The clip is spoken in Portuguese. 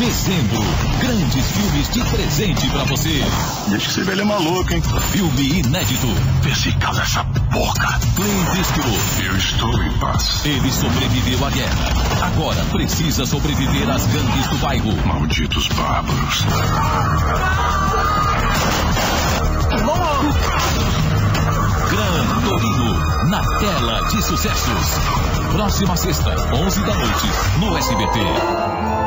Dezembro, grandes filmes de presente pra você. Diz que esse velho é maluco, hein? Filme inédito. Vê se cala essa boca. Clint Eastwood. Eu estou em paz. Ele sobreviveu à guerra. Agora precisa sobreviver às gangues do bairro. Malditos bárbaros. Gran Torino, na tela de sucessos. Próxima sexta, 11 da noite, no SBT.